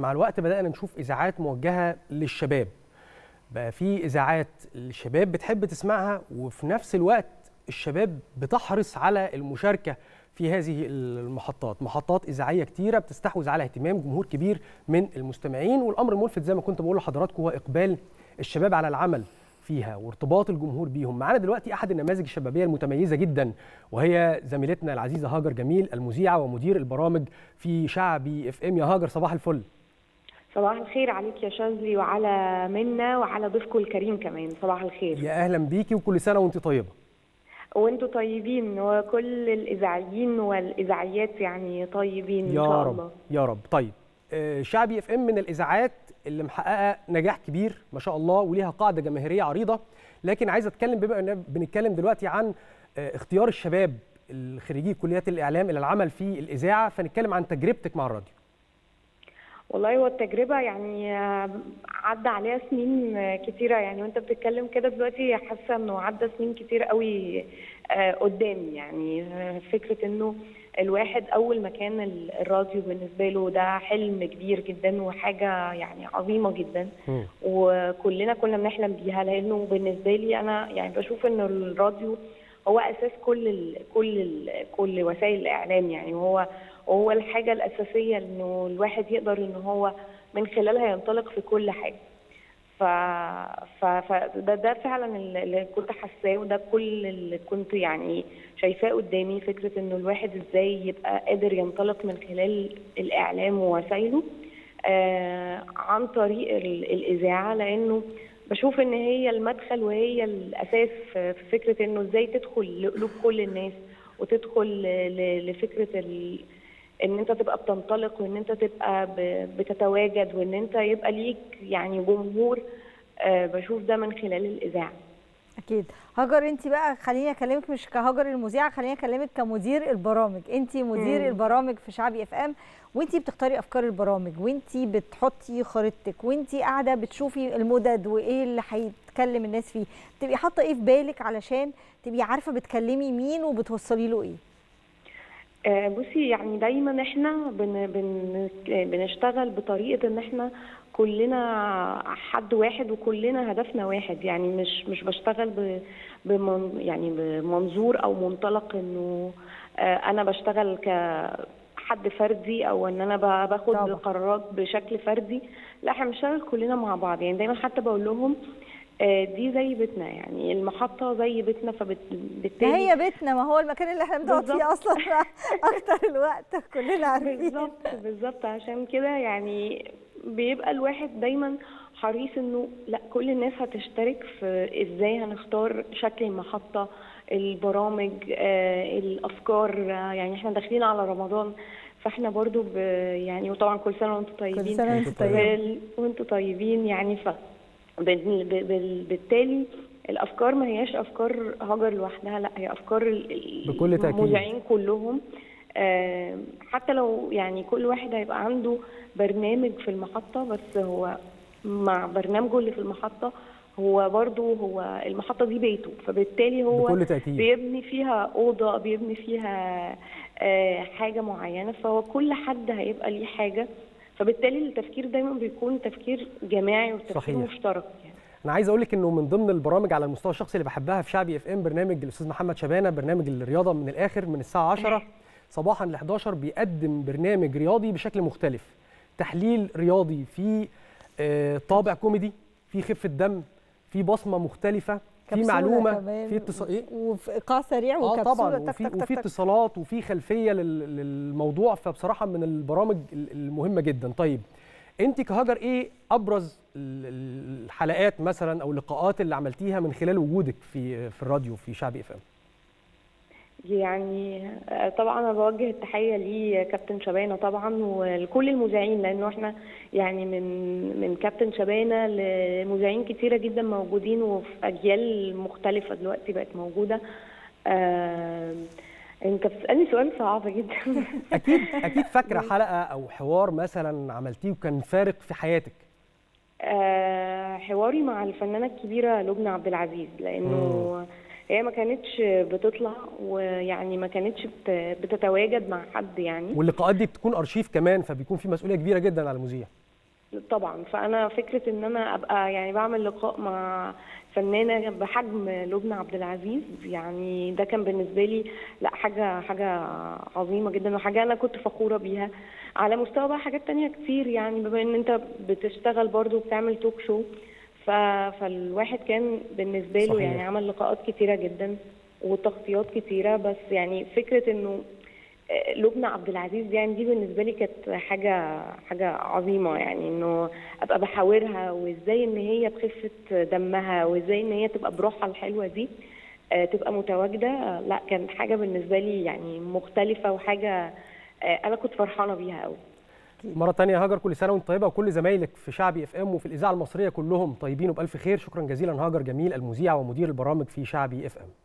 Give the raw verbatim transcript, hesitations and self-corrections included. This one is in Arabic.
مع الوقت بدأنا نشوف إذاعات موجهة للشباب، بقى في إذاعات الشباب بتحب تسمعها، وفي نفس الوقت الشباب بتحرص على المشاركة في هذه المحطات. محطات إذاعية كتيرة بتستحوذ على اهتمام جمهور كبير من المستمعين، والأمر الملفت زي ما كنت بقول لحضراتكم هو إقبال الشباب على العمل فيها وارتباط الجمهور بيهم. معانا دلوقتي أحد النماذج الشبابية المتميزة جدا، وهي زميلتنا العزيزة هاجر جميل، المذيعة ومدير البرامج في شعبي اف ام. يا هاجر صباح الفل. صباح الخير عليك يا شاذلي وعلى منا وعلى ضيفكم الكريم كمان. صباح الخير. يا أهلا بيكي وكل سنة وانت طيبة. وانتوا طيبين وكل الإذاعيين والإذاعيات يعني طيبين إن شاء رب. الله يا رب. طيب شعبي اف ام من الإذاعات اللي محققة نجاح كبير ما شاء الله وليها قاعدة جماهيرية عريضة، لكن عايز اتكلم بما ان بنتكلم دلوقتي عن اختيار الشباب الخريجي كليات الإعلام إلى العمل في الإذاعة، فنتكلم عن تجربتك مع الراديو. والله هو التجربة يعني عدى عليها سنين كتيرة، يعني وانت بتتكلم كده دلوقتي حاسة انه عدى سنين كتير قوي قدامي. يعني فكرة انه الواحد اول ما كان الراديو بالنسبة له ده حلم كبير جدا وحاجة يعني عظيمة جدا، م. وكلنا كنا بنحلم بيها، لانه بالنسبة لي انا يعني بشوف ان الراديو هو اساس كل ال كل ال كل وسائل الاعلام، يعني وهو وهو الحاجة الأساسية إنه الواحد يقدر إن هو من خلالها ينطلق في كل حاجة. ف فده ده فعلا اللي كنت حاساه، وده كل اللي كنت يعني شايفاه قدامي، فكرة إنه الواحد إزاي يبقى قادر ينطلق من خلال الإعلام ووسائله آه عن طريق الإذاعة، لأنه بشوف إن هي المدخل وهي الأساس في فكرة إنه إزاي تدخل لقلوب كل الناس، وتدخل لفكرة ال ان انت تبقى بتنطلق، وان انت تبقى بتتواجد، وان انت يبقى ليك يعني جمهور. أه بشوف ده من خلال الاذاعه. اكيد. هاجر انت بقى خليني اكلمك مش كهاجر المذيعه، خليني اكلمك كمدير البرامج. انت مدير مم. البرامج في شعبي اف ام، وانت بتختاري افكار البرامج، وانت بتحطي خريطتك، وانت قاعده بتشوفي المدد وايه اللي هيتكلم الناس فيه، تبقي حاطه ايه في بالك علشان تبقي عارفه بتكلمي مين وبتوصلي له ايه؟ بصي يعني دايما احنا بن بن بنشتغل بطريقه ان احنا كلنا حد واحد وكلنا هدفنا واحد، يعني مش مش بشتغل بمن يعني بمنظور او منطلق انه انا بشتغل كحد فردي او ان انا باخد طبعا. قرارات بشكل فردي. لا، احنا بنشتغل كلنا مع بعض. يعني دايما حتى بقول لهم دي زي بيتنا، يعني المحطة زي بيتنا، فبالتالي هي بيتنا، ما هو المكان اللي احنا بنقعد فيه اصلا اكتر الوقت كلنا عارفين. بالظبط بالظبط. عشان كده يعني بيبقى الواحد دايما حريص انه لا، كل الناس هتشترك في ازاي هنختار شكل المحطة، البرامج، آه، الافكار. آه، يعني احنا داخلين على رمضان، فاحنا برضو ب يعني وطبعا كل سنة وانتم طيبين. كل سنة وانتم طيبين وانتم طيبين. يعني ف بالتالي الافكار ما هياش افكار هاجر لوحدها، لا، هي افكار المذيعين كلهم. حتى لو يعني كل واحد هيبقى عنده برنامج في المحطه، بس هو مع برنامجه اللي في المحطه هو برضو هو المحطه دي بيته، فبالتالي هو بكل تأكيد بيبني فيها اوضه، بيبني فيها حاجه معينه، فهو كل حد هيبقى ليه حاجه، فبالتالي التفكير دايما بيكون تفكير جماعي وتفكير صحيح. مشترك. يعني انا عايز اقول لك انه من ضمن البرامج على المستوى الشخصي اللي بحبها في شعبي اف ام برنامج الاستاذ محمد شبانه، برنامج الرياضه من الاخر من الساعه عشرة صباحا ل حداشر، بيقدم برنامج رياضي بشكل مختلف، تحليل رياضي في طابع كوميدي، في خفه دم، في بصمه مختلفه، في معلومه، في اتصال ايه وفي ايقاع سريع اه وكبسوله طبعا، وفي, وفي اتصالات وفي خلفيه للموضوع، فبصراحه من البرامج المهمه جدا. طيب انت كهاجر ايه ابرز الحلقات مثلا او اللقاءات اللي عملتيها من خلال وجودك في في الراديو في شعبي اف ام؟ يعني طبعا انا بوجه التحيه لكابتن شبانه طبعا ولكل المذيعين، لانه احنا يعني من من كابتن شبانه لمذيعين كتيره جدا موجودين وفي اجيال مختلفه دلوقتي بقت موجوده. آه انت بتسالني سؤال صعب جدا. اكيد اكيد فاكره حلقه او حوار مثلا عملتيه وكان فارق في حياتك؟ آه حواري مع الفنانه الكبيره لبنى عبد العزيز، لانه مم. هي ما كانتش بتطلع ويعني ما كانتش بتتواجد مع حد يعني، واللقاءات دي بتكون ارشيف كمان، فبيكون في مسؤوليه كبيره جدا على المذيع. طبعا. فانا فكره ان انا ابقى يعني بعمل لقاء مع فنانه بحجم لبنى عبد العزيز، يعني ده كان بالنسبه لي لا حاجه حاجه عظيمه جدا، وحاجه انا كنت فخوره بيها. على مستوى بقى حاجات تانية كتير، يعني بما ان انت بتشتغل برضو بتعمل توك شو، ف... فالواحد كان بالنسبه له صحيح. يعني عمل لقاءات كتيره جدا وتغطيات كتيره. بس يعني فكره انه لبنى عبد العزيز يعني دي بالنسبه لي كانت حاجه حاجه عظيمه، يعني انه ابقى بحاورها وازاي ان هي بخفه دمها وازاي ان هي تبقى بروحها الحلوه دي تبقى متواجده. لا كان حاجه بالنسبه لي يعني مختلفه، وحاجه انا كنت فرحانه بيها قوي. مرة تانية هاجر، كل سنة وانت طيبة، وكل زمايلك في شعبي اف ام وفي الإذاعة المصرية كلهم طيبين وبألف خير. شكرا جزيلا هاجر جميل، المذيعة ومدير البرامج في شعبي اف ام.